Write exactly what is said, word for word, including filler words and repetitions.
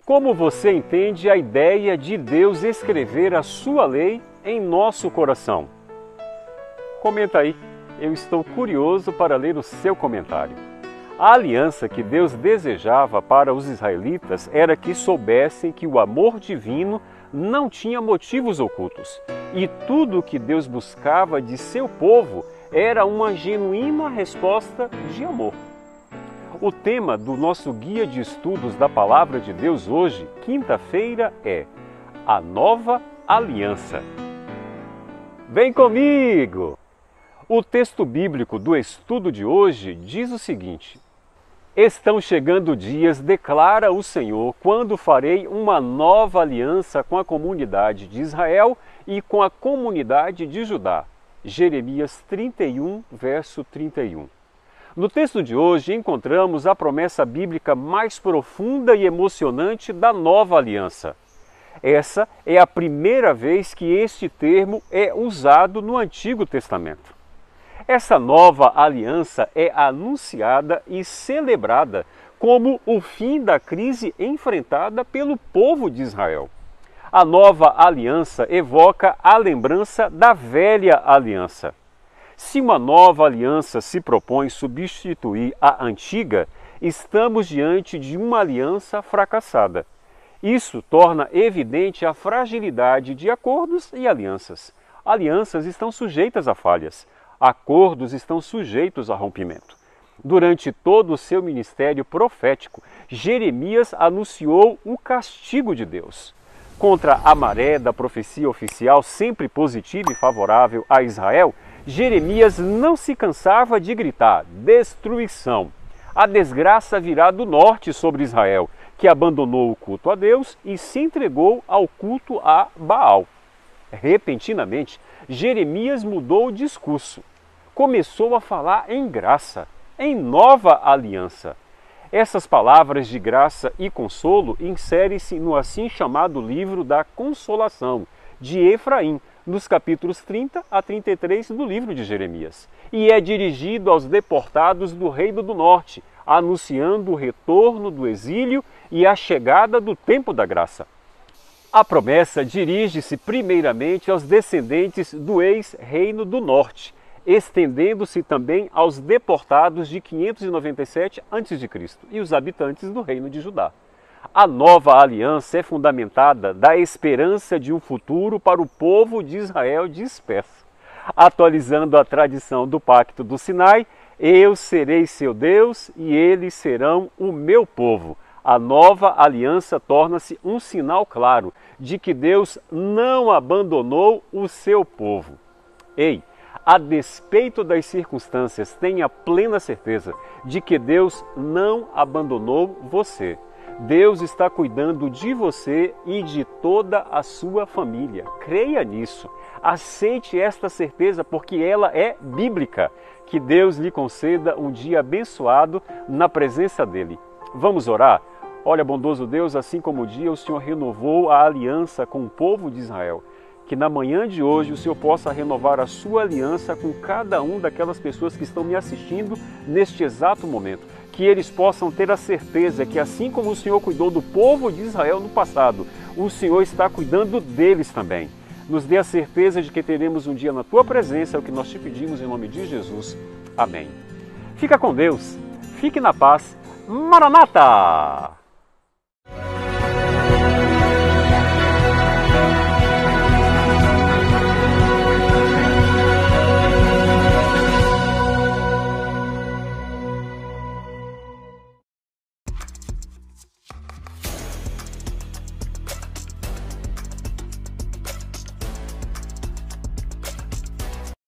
Como você entende a ideia de Deus escrever a sua lei em nosso coração? Comenta aí, eu estou curioso para ler o seu comentário. A aliança que Deus desejava para os israelitas era que soubessem que o amor divino não tinha motivos ocultos e tudo o que Deus buscava de seu povo era uma genuína resposta de amor. O tema do nosso guia de estudos da Palavra de Deus hoje, quinta-feira, é a Nova Aliança. Vem comigo! O texto bíblico do estudo de hoje diz o seguinte: Estão chegando dias, declara o Senhor, quando farei uma nova aliança com a comunidade de Israel e com a comunidade de Judá. Jeremias trinta e um, verso trinta e um. No texto de hoje encontramos a promessa bíblica mais profunda e emocionante da nova aliança. Essa é a primeira vez que este termo é usado no Antigo Testamento. Essa nova aliança é anunciada e celebrada como o fim da crise enfrentada pelo povo de Israel. A nova aliança evoca a lembrança da velha aliança. Se uma nova aliança se propõe substituir a antiga, estamos diante de uma aliança fracassada. Isso torna evidente a fragilidade de acordos e alianças. Alianças estão sujeitas a falhas. Acordos estão sujeitos a rompimento. Durante todo o seu ministério profético, Jeremias anunciou o castigo de Deus. Contra a maré da profecia oficial, sempre positiva e favorável a Israel, Jeremias não se cansava de gritar: destruição! A desgraça virá do norte sobre Israel, que abandonou o culto a Deus e se entregou ao culto a Baal. Repentinamente, Jeremias mudou o discurso. Começou a falar em graça, em nova aliança. Essas palavras de graça e consolo inserem-se no assim chamado livro da Consolação, de Efraim, nos capítulos trinta a trinta e três do livro de Jeremias. E é dirigido aos deportados do Reino do Norte, anunciando o retorno do exílio e a chegada do tempo da graça. A promessa dirige-se primeiramente aos descendentes do ex-Reino do Norte, estendendo-se também aos deportados de quinhentos e noventa e sete antes de Cristo e os habitantes do Reino de Judá. A nova aliança é fundamentada da esperança de um futuro para o povo de Israel disperso. Atualizando a tradição do Pacto do Sinai, eu serei seu Deus e eles serão o meu povo. A nova aliança torna-se um sinal claro de que Deus não abandonou o seu povo. Ei, a despeito das circunstâncias, tenha plena certeza de que Deus não abandonou você. Deus está cuidando de você e de toda a sua família. Creia nisso. Aceite esta certeza porque ela é bíblica. Que Deus lhe conceda um dia abençoado na presença dele. Vamos orar? Olha, bondoso Deus, assim como o dia o Senhor renovou a aliança com o povo de Israel, que na manhã de hoje o Senhor possa renovar a sua aliança com cada um daquelas pessoas que estão me assistindo neste exato momento. Que eles possam ter a certeza que assim como o Senhor cuidou do povo de Israel no passado, o Senhor está cuidando deles também. Nos dê a certeza de que teremos um dia na Tua presença, é o que nós te pedimos em nome de Jesus. Amém. Fica com Deus, fique na paz. Maranata!